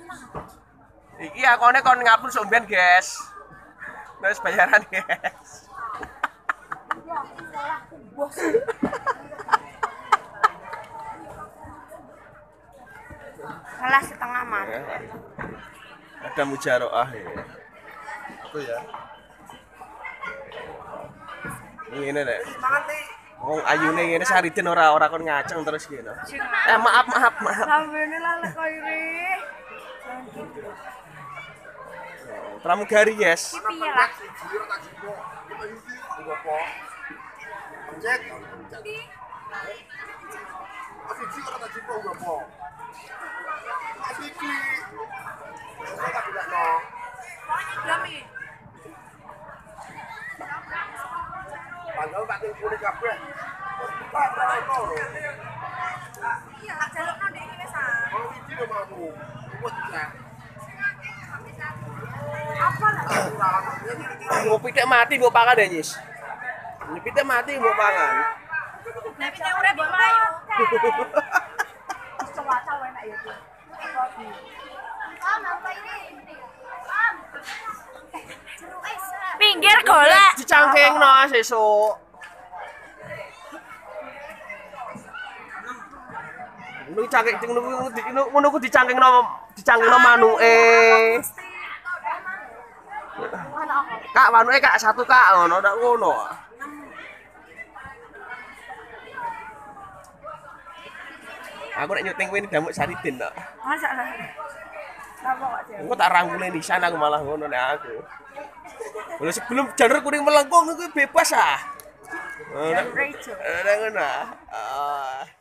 Iki akone kon ngapus somben, guys. Wis bayaran, guys. Salah setengah mah. Ada mujaroah ya. Itu ya. Ini deh. Wong ayune ngene Saridin ora kon ngaceng terus gitu. Maaf. Sambene lalek kok iri. Pramugari, yes. Piye lah? Panggal tak kulit kabeh. Tak ono. Iya, tak jalukno ndek iki wis ah. Oh, iki lho mamu. Wes ya. Apa lah? Ngopi tek mati mbok pangan ya, Nyis. Ngopi tek mati mbok pangan. Nek piye urip mbok mlayu. Coba enak ya. Pinggir golek. Dicangkengno sesuk. Ngono cangkeng ngono ku dicangkengno manuke. Kak manuke Kak satu Kak ngono ndak ngono. Aku nek nyuting kuwi Damuk Saridin kok. Masa lah. Apa kok dia? Engko tak rangkule di sana aku malah ngono nek aku. Lha sebelum jalur kuning melengkung kuwi bebas ah. Jalur ijo. Ngono. Ah.